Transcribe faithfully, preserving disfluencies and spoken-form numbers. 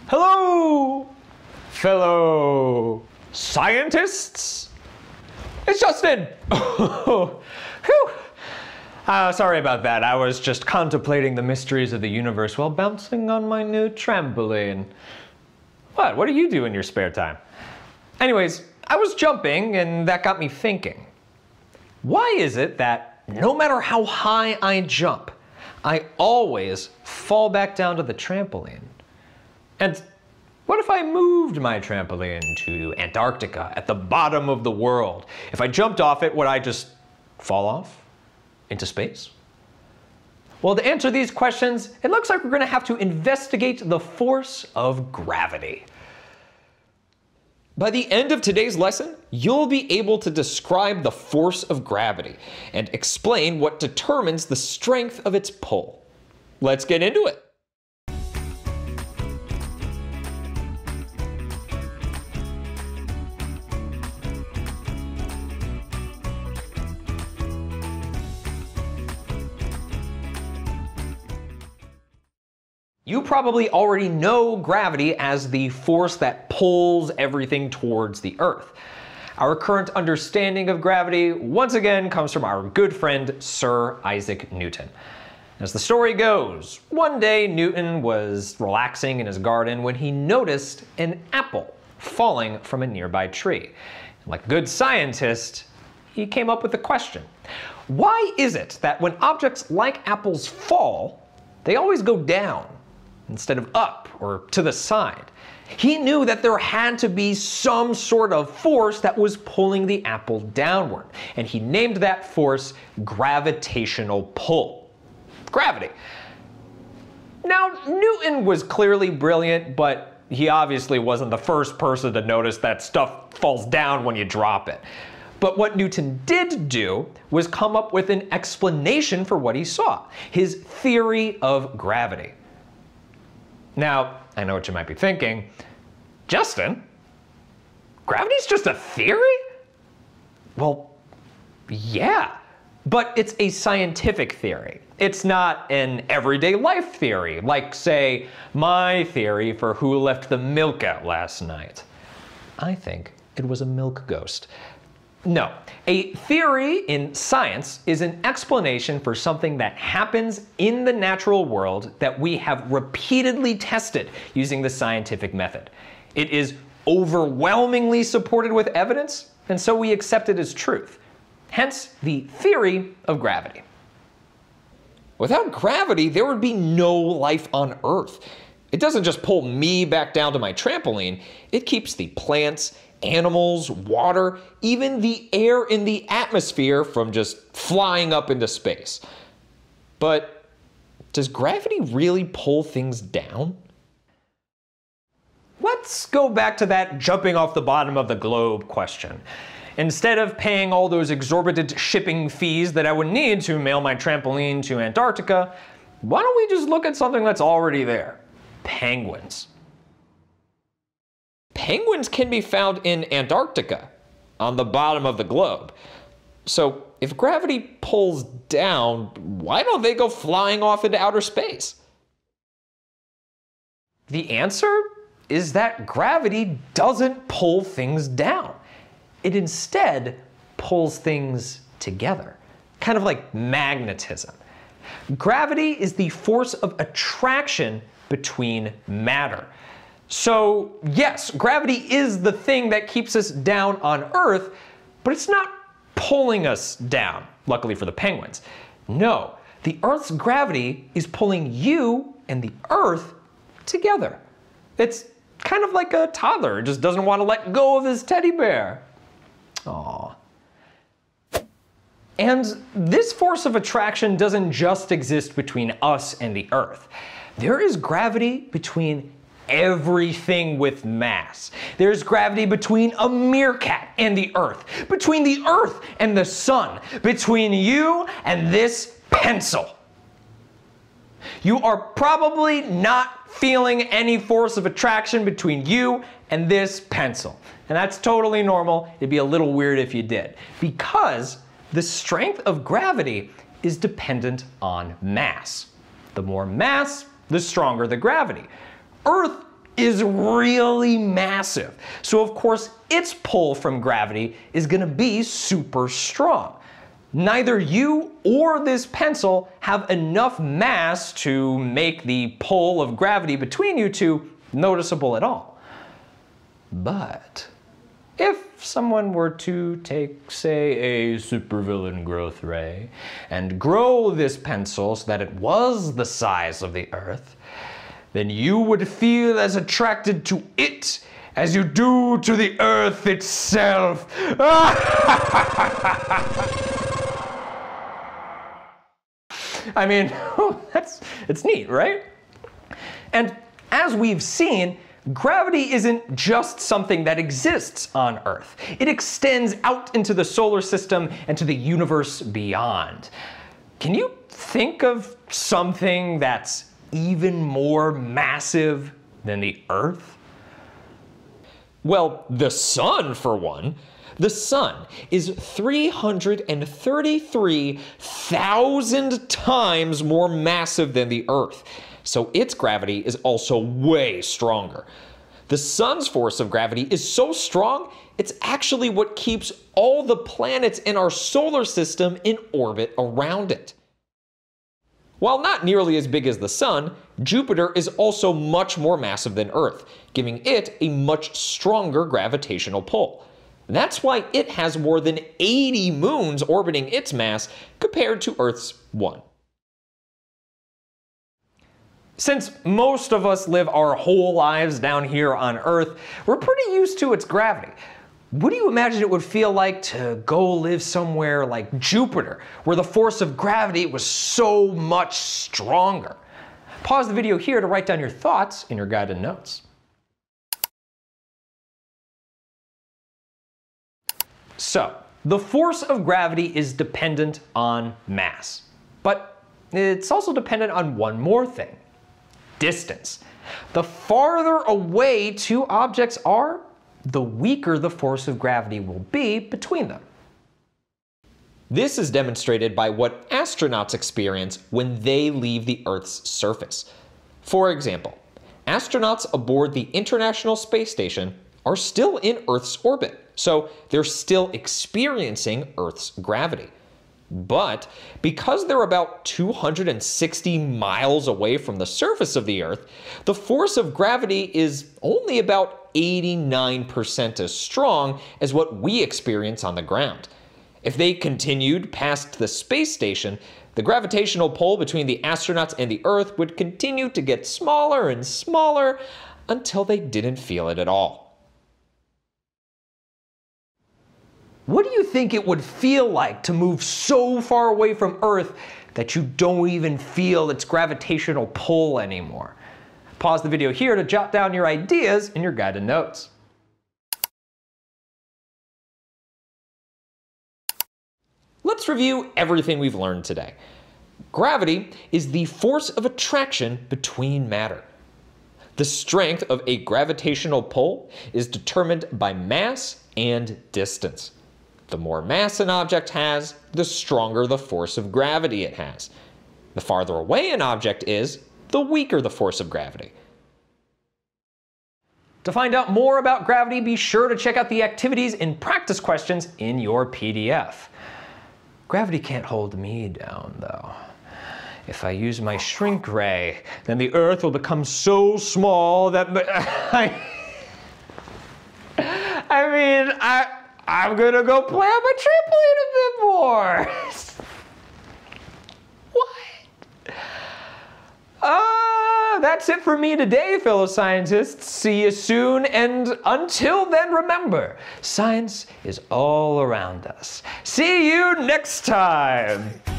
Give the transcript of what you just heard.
Hello, fellow scientists. It's Justin. Whew. Uh, sorry about that. I was just contemplating the mysteries of the universe while bouncing on my new trampoline. What? What do you do in your spare time? Anyways, I was jumping and that got me thinking. Why is it that no matter how high I jump, I always fall back down to the trampoline? And what if I moved my trampoline to Antarctica at the bottom of the world? If I jumped off it, would I just fall off into space? Well, to answer these questions, it looks like we're going to have to investigate the force of gravity. By the end of today's lesson, you'll be able to describe the force of gravity and explain what determines the strength of its pull. Let's get into it. You probably already know gravity as the force that pulls everything towards the Earth. Our current understanding of gravity, once again, comes from our good friend, Sir Isaac Newton. As the story goes, one day Newton was relaxing in his garden when he noticed an apple falling from a nearby tree. Like a good scientist, he came up with the question: why is it that when objects like apples fall, they always go down instead of up or to the side? He knew that there had to be some sort of force that was pulling the apple downward, and he named that force gravitational pull. Gravity. Now, Newton was clearly brilliant, but he obviously wasn't the first person to notice that stuff falls down when you drop it. But what Newton did do was come up with an explanation for what he saw, his theory of gravity. Now, I know what you might be thinking. Justin, gravity's just a theory? Well, yeah, but it's a scientific theory. It's not an everyday life theory, like, say, my theory for who left the milk out last night. I think it was a milk ghost. No, a theory in science is an explanation for something that happens in the natural world that we have repeatedly tested using the scientific method. It is overwhelmingly supported with evidence, and so we accept it as truth. Hence, the theory of gravity. Without gravity, there would be no life on Earth. It doesn't just pull me back down to my trampoline, it keeps the plants, animals, water, even the air in the atmosphere from just flying up into space. But does gravity really pull things down? Let's go back to that jumping off the bottom of the globe question. Instead of paying all those exorbitant shipping fees that I would need to mail my trampoline to Antarctica, why don't we just look at something that's already there? Penguins. Penguins can be found in Antarctica, on the bottom of the globe. So if gravity pulls down, why don't they go flying off into outer space? The answer is that gravity doesn't pull things down. It instead pulls things together, kind of like magnetism. Gravity is the force of attraction between matter. So yes, gravity is the thing that keeps us down on Earth, but it's not pulling us down, luckily for the penguins. No, the Earth's gravity is pulling you and the Earth together. It's kind of like a toddler who just doesn't want to let go of his teddy bear. Aww. And this force of attraction doesn't just exist between us and the Earth. There is gravity between everything with mass. There's gravity between a meerkat and the Earth, between the Earth and the sun, between you and this pencil. You are probably not feeling any force of attraction between you and this pencil. And that's totally normal. It'd be a little weird if you did, because the strength of gravity is dependent on mass. The more mass, the stronger the gravity. Earth is really massive. So of course, its pull from gravity is going to be super strong. Neither you or this pencil have enough mass to make the pull of gravity between you two noticeable at all. But if someone were to take, say, a supervillain growth ray and grow this pencil so that it was the size of the Earth, then you would feel as attracted to it as you do to the Earth itself. I mean, that's, it's neat, right? And as we've seen, gravity isn't just something that exists on Earth. It extends out into the solar system and to the universe beyond. Can you think of something that's even more massive than the Earth? Well, the sun, for one. The sun is three hundred thirty-three thousand times more massive than the Earth, so its gravity is also way stronger. The sun's force of gravity is so strong, it's actually what keeps all the planets in our solar system in orbit around it. While not nearly as big as the sun, Jupiter is also much more massive than Earth, giving it a much stronger gravitational pull. That's why it has more than eighty moons orbiting its mass compared to Earth's one. Since most of us live our whole lives down here on Earth, we're pretty used to its gravity. What do you imagine it would feel like to go live somewhere like Jupiter, where the force of gravity was so much stronger? Pause the video here to write down your thoughts in your guided notes. So, the force of gravity is dependent on mass, but it's also dependent on one more thing: distance. The farther away two objects are, the weaker the force of gravity will be between them. This is demonstrated by what astronauts experience when they leave the Earth's surface. For example, astronauts aboard the International Space Station are still in Earth's orbit, so they're still experiencing Earth's gravity. But because they're about two hundred sixty miles away from the surface of the Earth, the force of gravity is only about eighty-nine percent as strong as what we experience on the ground. If they continued past the space station, the gravitational pull between the astronauts and the Earth would continue to get smaller and smaller until they didn't feel it at all. What do you think it would feel like to move so far away from Earth that you don't even feel its gravitational pull anymore? Pause the video here to jot down your ideas in your guided notes. Let's review everything we've learned today. Gravity is the force of attraction between matter. The strength of a gravitational pull is determined by mass and distance. The more mass an object has, the stronger the force of gravity it has. The farther away an object is, the weaker the force of gravity. To find out more about gravity, be sure to check out the activities and practice questions in your P D F. Gravity can't hold me down, though. If I use my shrink ray, then the Earth will become so small that I, I mean, I. I'm gonna go play on my trampoline a bit more. What? Uh, that's it for me today, fellow scientists. See you soon, and until then, remember, science is all around us. See you next time.